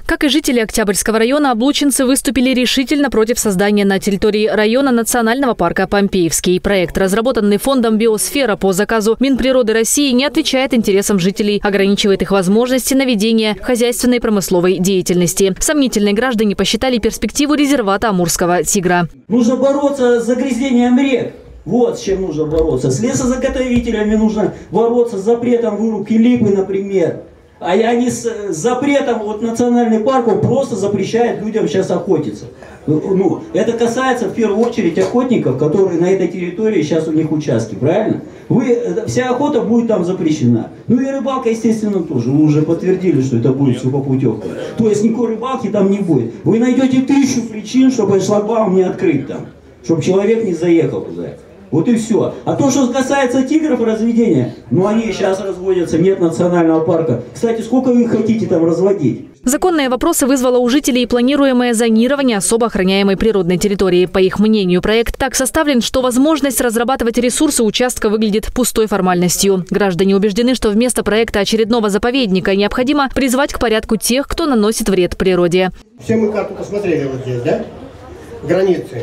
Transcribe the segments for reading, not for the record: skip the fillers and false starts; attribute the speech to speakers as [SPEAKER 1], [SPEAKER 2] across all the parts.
[SPEAKER 1] Как и жители Октябрьского района, облучинцы выступили решительно против создания на территории района национального парка Помпеевский. Проект, разработанный фондом «Биосфера» по заказу Минприроды России, не отвечает интересам жителей, ограничивает их возможности на ведение хозяйственной и промысловой деятельности. Сомнительные граждане посчитали перспективу резервата Амурского тигра.
[SPEAKER 2] Нужно бороться с загрязнением рек. Вот с чем нужно бороться. С лесозаготовителями нужно бороться, с запретом вырубки липы, например. А они с запретом национальный парк просто запрещает людям сейчас охотиться. Это касается в первую очередь охотников, которые на этой территории сейчас у них участки, правильно? Вся охота будет там запрещена. И рыбалка, естественно, тоже. Вы уже подтвердили, что это будет все по путевке. То есть никакой рыбалки там не будет. Вы найдете 1000 причин, чтобы шлагбаум не открыть там. Чтобы человек не заехал туда. Вот и все. А то, что касается тигров и разведения, они сейчас разводятся, нет национального парка. Кстати, сколько вы их хотите там разводить?
[SPEAKER 1] Законные вопросы вызвало у жителей планируемое зонирование особо охраняемой природной территории. По их мнению, проект так составлен, что возможность разрабатывать ресурсы участка выглядит пустой формальностью. Граждане убеждены, что вместо проекта очередного заповедника необходимо призвать к порядку тех, кто наносит вред природе.
[SPEAKER 3] Все мы карту посмотрели вот здесь, да? Границы.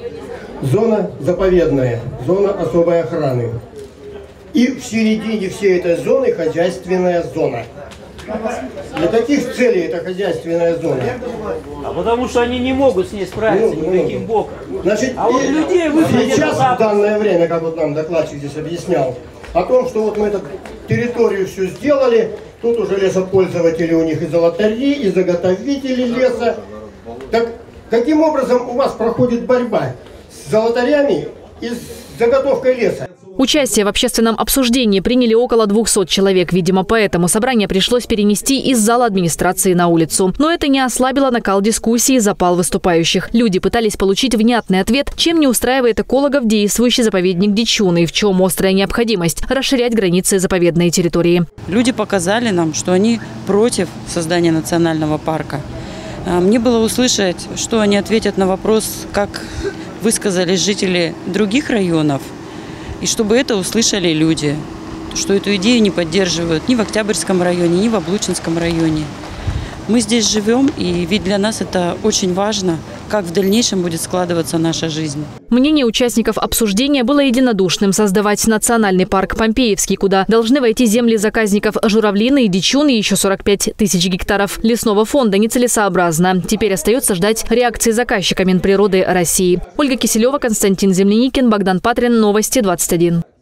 [SPEAKER 3] Зона заповедная, зона особой охраны. И в середине всей этой зоны хозяйственная зона. Для каких целей эта хозяйственная зона?
[SPEAKER 2] Потому что они не могут с ней справиться никаким боком.
[SPEAKER 3] Значит,
[SPEAKER 2] людей
[SPEAKER 3] сейчас, в данное время, как нам докладчик здесь объяснял, о том, что мы эту территорию все сделали, тут уже лесопользователи у них и золотари, и заготовители леса. Так каким образом у вас проходит борьба с золотарями и с заготовкой леса?
[SPEAKER 1] Участие в общественном обсуждении приняли около 200 человек. Видимо, поэтому собрание пришлось перенести из зала администрации на улицу. Но это не ослабило накал дискуссии и запал выступающих. Люди пытались получить внятный ответ, чем не устраивает экологов действующий заповедник Дичуны и в чем острая необходимость расширять границы заповедной территории.
[SPEAKER 4] Люди показали нам, что они против создания национального парка. Мне было услышать, что они ответят на вопрос, как высказались жители других районов, и чтобы это услышали люди, что эту идею не поддерживают ни в Октябрьском районе, ни в Облучинском районе. Мы здесь живем, и ведь для нас это очень важно, как в дальнейшем будет складываться наша жизнь.
[SPEAKER 1] Мнение участников обсуждения было единодушным: создавать национальный парк Помпеевский, куда должны войти земли заказников Журавлины и Дичуны, и еще 45 тысяч гектаров лесного фонда, нецелесообразно. Теперь остается ждать реакции заказчика Минприроды России. Ольга Киселева, Константин Земляникин, Богдан Патрин. Новости 21.